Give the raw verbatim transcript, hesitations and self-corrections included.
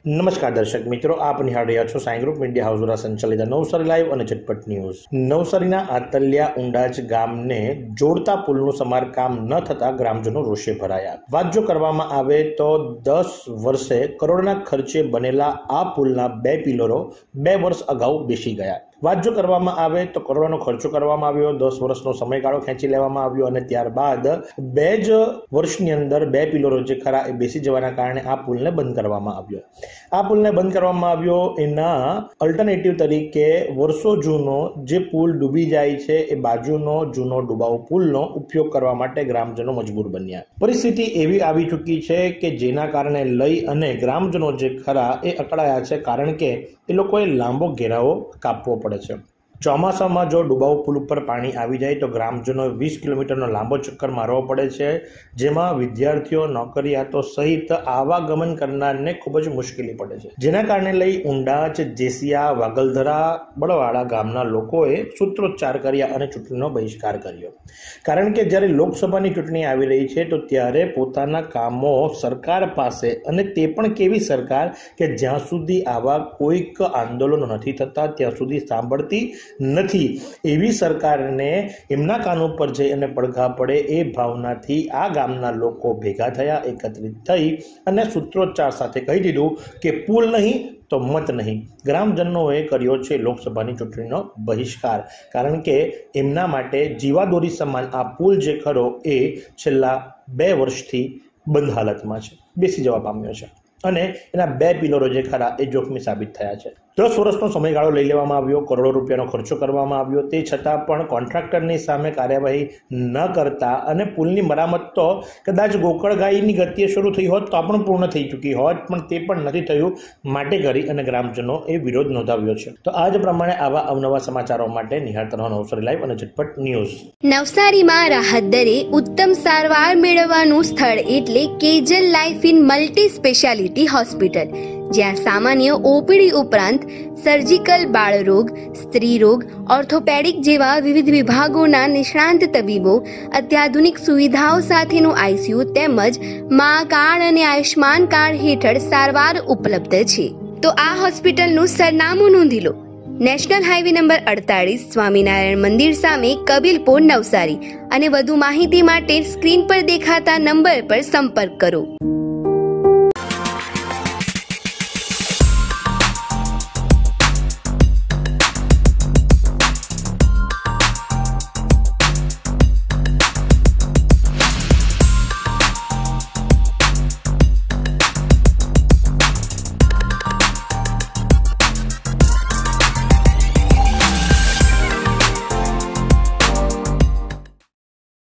નમસ્કાર દર્શક મિત્રો, આપ નિહાળ રહ્યા છો સાઈ ગ્રુપ મીડિયા હાઉસ દ્વારા સંચાલિત નવસારી લાઈવ અને ઝટપટ ન્યૂઝ। નવસારીના આતલિયા ઉંડાજ ગામને જોડતા પુલનું સમારકામ ન થતા ગ્રામજનો રોષે ભરાયા। વાત જો કરવામાં આવે તો દસ વર્ષે કરોડના ખર્ચે બનેલા આ પુલના બે પિલરો બે વર્ષ અગાઉ બેસી ગયા। વાત જો કરવામાં આવે તો કરોડોનો ખર્ચો કરવામાં આવ્યો, દસ વર્ષનો સમયગાળો ખેંચી લેવામાં આવ્યો અને ત્યારબાદ બે જ વર્ષની અંદર બે પિલરો જે ખરા એ બેસી જવાના કારણે આ પુલને બંધ કરવામાં આવ્યો। આ પુલને બંધ કરવામાં આવ્યો એના અલ્ટરનેટિવ તરીકે વર્ષો જૂનો જે પુલ ડૂબી જાય છે એ બાજુનો જૂનો ડૂબાઉ પુલનો ઉપયોગ કરવા માટે ગ્રામજનો મજબૂર બન્યા। પરિસ્થિતિ એવી આવી ચૂકી છે કે જેના કારણે લઈ અને ગ્રામજનો જે ખરા એ અકળાયા છે, કારણ કે એ લોકોએ લાંબો ઘેરાવો કાપવો પડે છે। ચોમાસામાં જો ડુબાઉ પુલ ઉપર પાણી આવી જાય તો ગ્રામજનો વીસ કિલોમીટરનો લાંબો ચક્કર મારવો પડે છે, જેમાં વિદ્યાર્થીઓ, નોકરિયાતો સહિત આવાગમન કરનારને ખૂબ જ મુશ્કેલી પડે છે। જેના કારણે લઈ ઉંડાચ, જેસિયા, વાગલધરા, બળવાડા ગામના લોકોએ સૂત્રોચ્ચાર કર્યા અને ચૂંટણીનો બહિષ્કાર કર્યો। કારણ કે જ્યારે લોકસભાની ચૂંટણી આવી રહી છે તો ત્યારે પોતાના કામો સરકાર પાસે, અને તે પણ કેવી સરકાર કે જ્યાં સુધી આવા કોઈક આંદોલનો નથી થતા ત્યાં સુધી સાંભળતી નથી, એવી સરકારને એમના કાન ઉપર જઈ અને પડઘા પડે એ ભાવનાથી આ ગામના લોકો ભેગા થયા, એકત્રિત થઈ અને સૂત્રોચ્ચાર સાથે કહી દીધું કે પુલ નહીં તો મત નહીં। ગ્રામજનોએ કર્યો છે લોકસભાની ચૂંટણીનો બહિષ્કાર, કારણ કે એમના માટે જીવાદોરી સમાન આ પુલ જે ખરો એ છેલ્લા બે વર્ષથી બંધ હાલતમાં છે, બેસી જવા પામ્યો છે અને એના બે પિલરો જે ખરા એ જોખમી સાબિત થયા છે। દસ વર્ષનો સમયગાળો લઈ લેવામાં આવ્યો, કરોડો રૂપિયાનો ખર્ચો કરવામાં આવ્યો, તે છતાં પણ કોન્ટ્રાક્ટરની સામે કાર્યવાહી ન કરતા અને પુલની મરામત તો કદાચ ગોકળગાયની ગતિએ શરૂ થઈ હોત તો પણ પૂર્ણ થઈ ચૂકી હોત, પણ તે પણ નથી થયું, માટે કરી અને ગ્રામજનો એ વિરોધ નોંધાવ્યો છે। તો આ જ પ્રમાણે આવા અવનવા સમાચારો માટે નિહાળતા રહો નવસારી લાઈવ અને ઝટપટ ન્યૂઝ। નવસારીમાં રાહત દરે ઉત્તમ સારવાર મેળવવાનું સ્થળ એટલે Kejal life in multi speciality hospital, જ્યાં સામાન્ય ઓપીડી ઉપરાંત સર્જિકલ, બાળરોગ, સ્ત્રી રોગ, ઓર્થોપેડિક જેવા વિવિધ વિભાગોના નિષ્ણાંત તબીબો, અત્યાધુનિક સુવિધાઓ સાથેનું આઈસીયુ તેમજ મા કાર્ડ અને આયુષ્માન કાર્ડ હેઠળ સારવાર ઉપલબ્ધ છે। તો આ હોસ્પિટલનું સરનામું નોંધી લો। નેશનલ હાઈવે નંબર અડતાલીસ, સ્વામિનારાયણ મંદિર સામે, કબીલપુર, નવસારી। અને વધુ માહિતી માટે સ્ક્રીન પર દેખાતા નંબર પર સંપર્ક કરો।